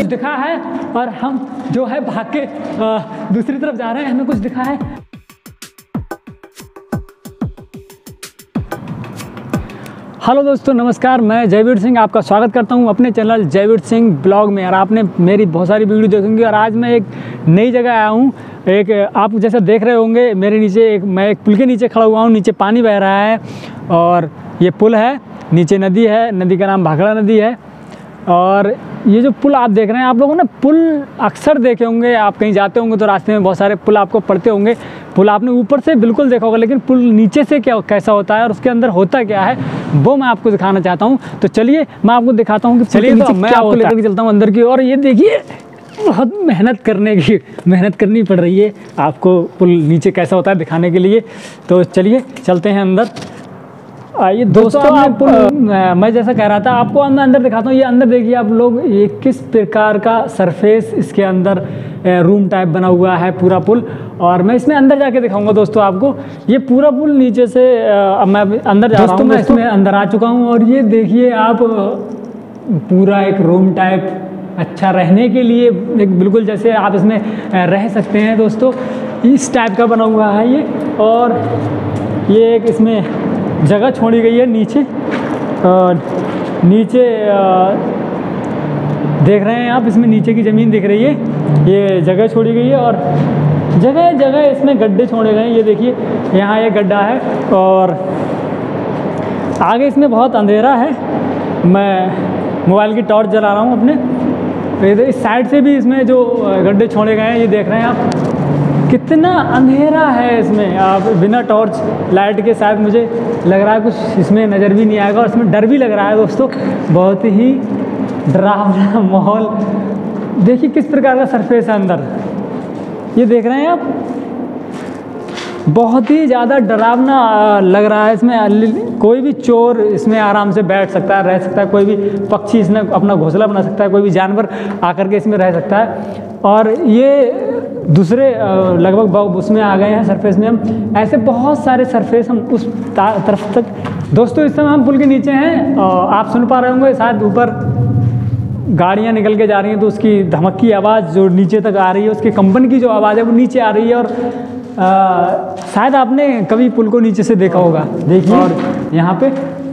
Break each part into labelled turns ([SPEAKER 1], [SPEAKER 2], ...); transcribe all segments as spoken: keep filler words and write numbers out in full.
[SPEAKER 1] दिखा है और हम जो है भाग के दूसरी तरफ जा रहे हैं, हमें कुछ दिखा है। हेलो दोस्तों, नमस्कार। मैं जयवीर सिंह आपका स्वागत करता हूं अपने चैनल जयवीर सिंह ब्लॉग में। और आपने मेरी बहुत सारी वीडियो देखेंगे और आज मैं एक नई जगह आया हूं। एक आप जैसे देख रहे होंगे मेरे नीचे एक मैं एक पुल के नीचे खड़ा हुआ हूं। नीचे पानी बह रहा है और ये पुल है, नीचे नदी है, नदी का नाम भाखड़ा नदी है। और ये जो पुल आप देख रहे हैं, आप लोगों ने पुल अक्सर देखे होंगे, आप कहीं जाते होंगे तो रास्ते में बहुत सारे पुल आपको पड़ते होंगे। पुल आपने ऊपर से बिल्कुल देखा होगा, लेकिन पुल नीचे से क्या कैसा होता है और उसके अंदर होता क्या है वो मैं आपको दिखाना चाहता हूँ। तो चलिए मैं आपको दिखाता हूँ कि चलिए तो मैं आपको लेकर के चलता हूँ अंदर की। और ये देखिए, बहुत मेहनत करने की मेहनत करनी पड़ रही है आपको पुल नीचे कैसा होता है दिखाने के लिए। तो चलिए चलते हैं अंदर। आइए दोस्तों, आप मैं जैसा कह रहा था आपको अंदर अंदर दिखाता हूँ। ये अंदर देखिए आप लोग, ये किस प्रकार का सरफेस इसके अंदर रूम टाइप बना हुआ है पूरा पुल। और मैं इसमें अंदर जाके दिखाऊंगा दोस्तों आपको। ये पूरा पुल नीचे से अब मैं अंदर जा रहा हूँ। मैं इसमें अंदर आ चुका हूँ और ये देखिए आप, पूरा एक रूम टाइप अच्छा रहने के लिए, एक बिल्कुल जैसे आप इसमें रह सकते हैं दोस्तों, इस टाइप का बना हुआ है ये। और ये एक इसमें जगह छोड़ी गई है नीचे। और नीचे देख रहे हैं आप, इसमें नीचे की ज़मीन दिख रही है, ये जगह छोड़ी गई है। और जगह जगह इसमें गड्ढे छोड़े गए हैं। ये देखिए यहाँ एक गड्ढा है और आगे इसमें बहुत अंधेरा है। मैं मोबाइल की टॉर्च जला रहा हूँ अपने। तो इस साइड से भी इसमें जो गड्ढे छोड़े गए हैं, ये देख रहे हैं आप, कितना अंधेरा है इसमें। आप बिना टॉर्च लाइट के शायद मुझे लग रहा है कुछ इसमें नज़र भी नहीं आएगा। और इसमें डर भी लग रहा है दोस्तों, बहुत ही डरावना माहौल। देखिए किस प्रकार का सरफेस है अंदर, ये देख रहे हैं आप, बहुत ही ज़्यादा डरावना लग रहा है। इसमें कोई भी चोर इसमें आराम से बैठ सकता है, रह सकता है। कोई भी पक्षी इसमें अपना घोंसला बना सकता है, कोई भी जानवर आकर के इसमें रह सकता है। और ये दूसरे लगभग उसमें आ गए हैं सरफेस में हम। ऐसे बहुत सारे सरफेस हम उस तरफ तक। दोस्तों इस समय हम पुल के नीचे हैं। आप सुन पा रहे होंगे शायद ऊपर गाड़ियाँ निकल के जा रही हैं, तो उसकी धमक की आवाज़ जो नीचे तक आ रही है, उसके कंपन की जो आवाज़ है वो नीचे आ रही है। और आ, शायद आपने कभी पुल को नीचे से देखा होगा। देखिए, और यहाँ पे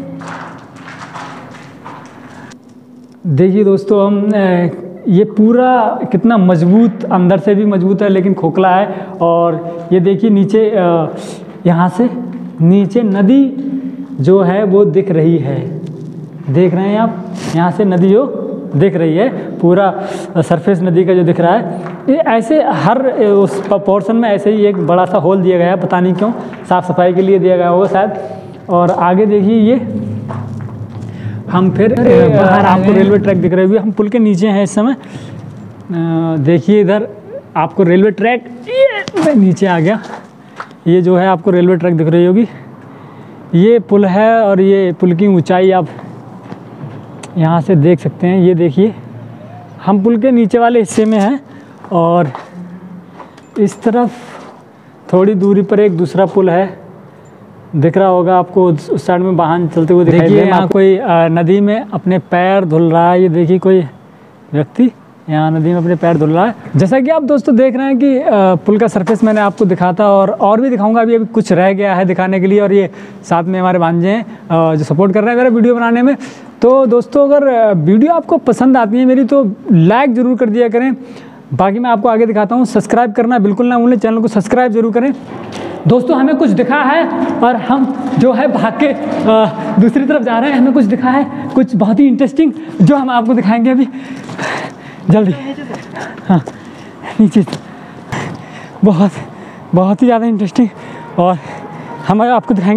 [SPEAKER 1] देखिए दोस्तों, हम ये पूरा कितना मजबूत, अंदर से भी मजबूत है लेकिन खोखला है। और ये देखिए नीचे, यहाँ से नीचे नदी जो है वो दिख रही है, देख रहे हैं आप, यहाँ से नदी जो दिख रही है, पूरा सरफेस नदी का जो दिख रहा है। ये ऐसे हर उस पोर्शन में ऐसे ही एक बड़ा सा होल दिया गया है, पता नहीं क्यों, साफ़ सफाई के लिए दिया गया होगा शायद। और आगे देखिए, ये हम फिर बाहर, आपको रेलवे ट्रैक दिख रही होगी। हम पुल के नीचे हैं इस समय। देखिए इधर आपको रेलवे ट्रैक, ये मैं नीचे आ गया, ये जो है आपको रेलवे ट्रैक दिख रही होगी। ये पुल है और ये पुल की ऊंचाई आप यहाँ से देख सकते हैं। ये देखिए हम पुल के नीचे वाले हिस्से में हैं और इस तरफ थोड़ी दूरी पर एक दूसरा पुल है, दिख रहा होगा आपको। उस साइड में वाहन चलते हुए दिखाई दे रहे हैं। यहाँ कोई नदी में अपने पैर धुल रहा है। ये देखिए कोई व्यक्ति यहाँ नदी में अपने पैर धुल रहा है। जैसा कि आप दोस्तों देख रहे हैं कि पुल का सरफेस मैंने आपको दिखाता और और भी दिखाऊंगा। अभी अभी कुछ रह गया है दिखाने के लिए। और ये साथ में हमारे भांजे हैं जो सपोर्ट कर रहे हैं मेरा वीडियो बनाने में। तो दोस्तों अगर वीडियो आपको पसंद आती है मेरी, तो लाइक ज़रूर कर दिया करें। बाकी मैं आपको आगे दिखाता हूँ। सब्सक्राइब करना बिल्कुल ना भूलें, चैनल को सब्सक्राइब जरूर करें। दोस्तों हमें कुछ दिखा है और हम जो है भाग के दूसरी तरफ जा रहे हैं। हमें कुछ दिखा है, कुछ बहुत ही इंटरेस्टिंग, जो हम आपको दिखाएंगे अभी जल्दी। हाँ, नीचे बहुत बहुत ही ज़्यादा इंटरेस्टिंग, और हम आपको दिखाएंगे।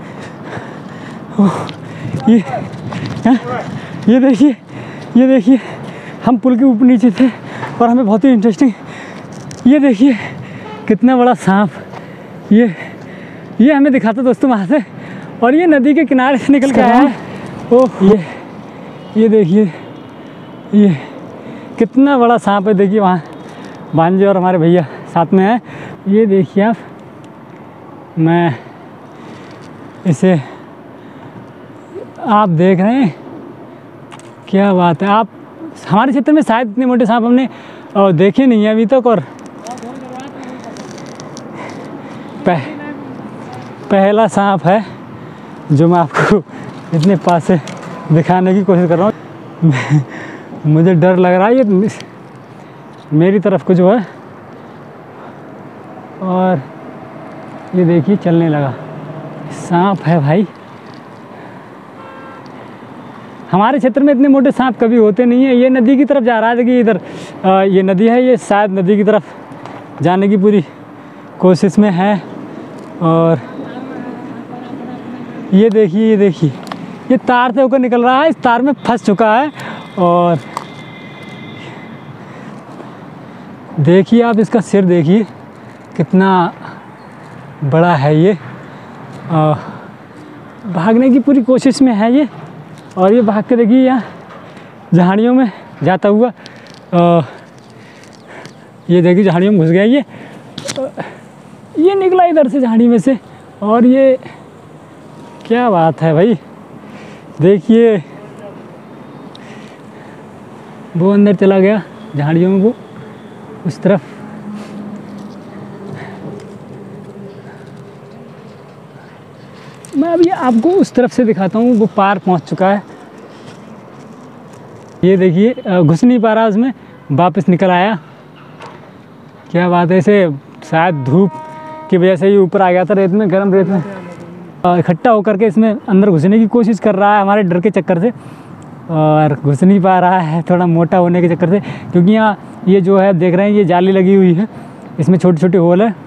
[SPEAKER 1] ये हाँ, ये देखिए, ये देखिए हम पुल के ऊपर नीचे थे और हमें बहुत ही इंटरेस्टिंग, ये देखिए कितना बड़ा सांप, ये ये हमें दिखाता दोस्तों वहाँ से। और ये नदी के किनारे से निकल के आया है। ओह, ये ये देखिए, ये कितना बड़ा सांप है। देखिए वहाँ भांजे और हमारे भैया साथ में हैं। ये देखिए आप, मैं इसे आप देख रहे हैं, क्या बात है। आप हमारे क्षेत्र में शायद इतने मोटे सांप हमने अ, देखे नहीं हैं अभी तक। और पह, पहला सांप है जो मैं आपको इतने पास से दिखाने की कोशिश कर रहा हूँ। मुझे डर लग रहा है ये मेरी तरफ को जो है, और ये देखिए चलने लगा। सांप है भाई। हमारे क्षेत्र में इतने मोटे सांप कभी होते नहीं है। ये नदी की तरफ जा रहा है, देखिए इधर अ, ये नदी है, ये शायद नदी की तरफ जाने की पूरी कोशिश में है। और ये देखिए ये देखिए ये तार से होकर निकल रहा है, इस तार में फंस चुका है। और देखिए आप इसका सिर देखिए कितना बड़ा है। ये आ, भागने की पूरी कोशिश में है ये, और ये भाग के देखिए यहाँ झाड़ियों में जाता हुआ। आ, ये देखिए झाड़ियों में घुस गया ये आ, ये निकला इधर से झाड़ी में से। और ये क्या बात है भाई, देखिए वो अंदर चला गया झाड़ियों में, वो उस तरफ। मैं अभी आपको उस तरफ से दिखाता हूँ, वो पार पहुँच चुका है। ये देखिए घुस नहीं पा रहा उसमें, वापस निकल आया। क्या बात है, इसे शायद धूप की वजह से ये ऊपर आ गया था रेत में, गर्म रेत में इकट्ठा होकर के इसमें अंदर घुसने की कोशिश कर रहा है हमारे डर के चक्कर से, और घुस नहीं पा रहा है थोड़ा मोटा होने के चक्कर से। क्योंकि यहाँ ये जो है देख रहे हैं ये जाली लगी हुई है, इसमें छोटे छोटे होल है।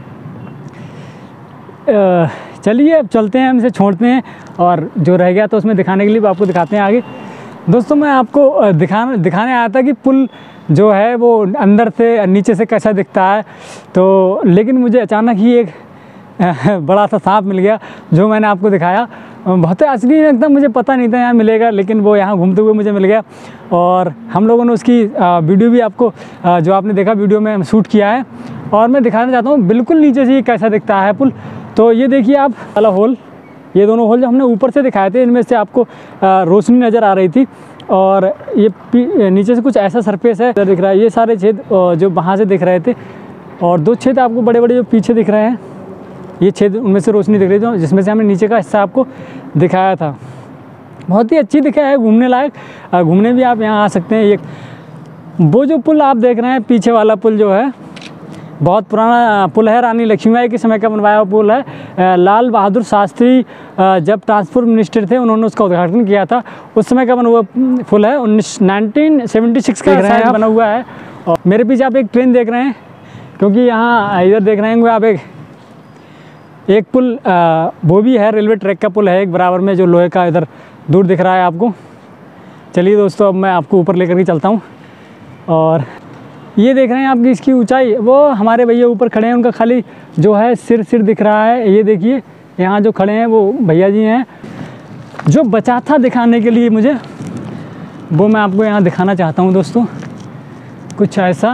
[SPEAKER 1] चलिए अब चलते हैं, हम इसे छोड़ते हैं, और जो रह गया तो उसमें दिखाने के लिए आपको दिखाते हैं आगे। दोस्तों मैं आपको दिखाने दिखाने आया था कि पुल जो है वो अंदर से नीचे से कैसा दिखता है। तो लेकिन मुझे अचानक ही एक बड़ा सा सांप मिल गया जो मैंने आपको दिखाया। बहुत आश्चर्य एकदम, मुझे पता नहीं था यहाँ मिलेगा, लेकिन वो यहाँ घूमते हुए मुझे मिल गया। और हम लोगों ने उसकी वीडियो भी आपको जो आपने देखा वीडियो में शूट किया है, और मैं दिखाना चाहता हूँ बिल्कुल नीचे से कैसा दिखता है पुल। तो ये देखिए आप वाला होल, ये दोनों होल जो हमने ऊपर से दिखाए थे, इनमें से आपको रोशनी नज़र आ रही थी। और ये नीचे से कुछ ऐसा सरफेस है दिख रहा है। ये सारे छेद जो वहाँ से दिख रहे थे, और दो छेद आपको बड़े बड़े जो पीछे दिख रहे हैं, ये छेद उनमें से रोशनी दिख रही थी, जिसमें से हमने नीचे का हिस्सा आपको दिखाया था। बहुत ही अच्छी दिखा है, घूमने लायक, घूमने भी आप यहाँ आ सकते हैं। ये वो जो पुल आप देख रहे हैं पीछे वाला पुल जो है, बहुत पुराना पुल है, रानी लक्ष्मीबाई के समय का बनवाया हुआ पुल है। लाल बहादुर शास्त्री जब ट्रांसपोर्ट मिनिस्टर थे, उन्होंने उसका उद्घाटन किया था, उस समय का बना हुआ पुल है। उन्नीस नाइनटीन सेवेंटी सिक्स का शायद बना हुआ है। और मेरे पीछे आप एक ट्रेन देख रहे हैं, क्योंकि यहाँ इधर देख रहे होंगे आप एक एक पुल वो भी है, रेलवे ट्रैक का पुल है एक बराबर में, जो लोहे का इधर दूर दिख रहा है आपको। चलिए दोस्तों अब मैं आपको ऊपर लेकर के चलता हूँ। और ये देख रहे हैं आपकी इसकी ऊंचाई, वो हमारे भैया ऊपर खड़े हैं, उनका खाली जो है सिर सिर दिख रहा है। ये देखिए यहाँ जो खड़े हैं वो भैया जी हैं। जो बचा था दिखाने के लिए मुझे, वो मैं आपको यहाँ दिखाना चाहता हूँ दोस्तों। कुछ ऐसा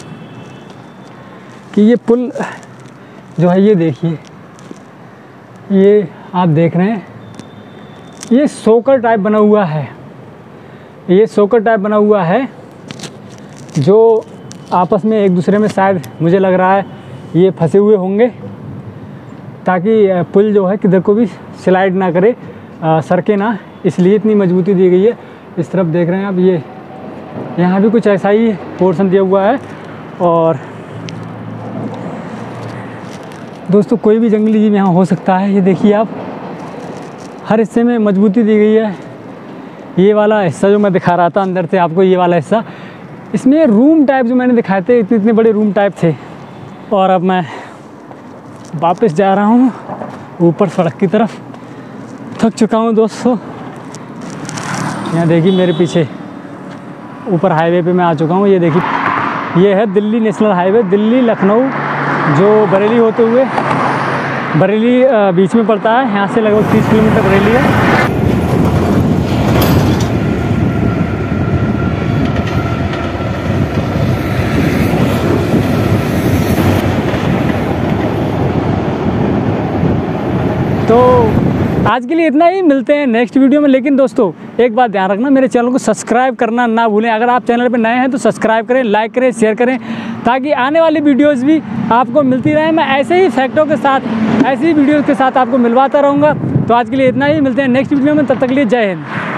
[SPEAKER 1] कि ये पुल जो है, ये देखिए, ये आप देख रहे हैं, ये सोकर टाइप बना हुआ है। ये सोकर टाइप बना हुआ है जो आपस में एक दूसरे में शायद मुझे लग रहा है ये फंसे हुए होंगे, ताकि पुल जो है किधर को भी स्लाइड ना करे, सरके ना, इसलिए इतनी मजबूती दी गई है। इस तरफ देख रहे हैं आप, ये यहाँ भी कुछ ऐसा ही पोर्शन दिया हुआ है। और दोस्तों कोई भी जंगली जीव यहाँ हो सकता है। ये देखिए आप, हर हिस्से में मजबूती दी गई है। ये वाला हिस्सा जो मैं दिखा रहा था अंदर से आपको, ये वाला हिस्सा, इसमें रूम टाइप जो मैंने दिखाए थे, इतने इतने बड़े रूम टाइप थे। और अब मैं वापस जा रहा हूँ ऊपर सड़क की तरफ, थक चुका हूँ दोस्तों। यहाँ देखिए मेरे पीछे ऊपर हाईवे पे मैं आ चुका हूँ। ये देखिए ये है दिल्ली नेशनल हाईवे, दिल्ली लखनऊ जो बरेली होते हुए, बरेली बीच में पड़ता है। यहाँ से लगभग तीस किलोमीटर बरेली है। तो आज के लिए इतना ही, मिलते हैं नेक्स्ट वीडियो में। लेकिन दोस्तों एक बात ध्यान रखना, मेरे चैनल को सब्सक्राइब करना ना भूलें। अगर आप चैनल पर नए हैं तो सब्सक्राइब करें, लाइक करें, शेयर करें, ताकि आने वाली वीडियोज़ भी आपको मिलती रहे। मैं ऐसे ही फैक्टों के साथ, ऐसी ही वीडियोज़ के साथ आपको मिलवाता रहूँगा। तो आज के लिए इतना ही, मिलते हैं नेक्स्ट वीडियो में, तब तक के लिए जय हिंद।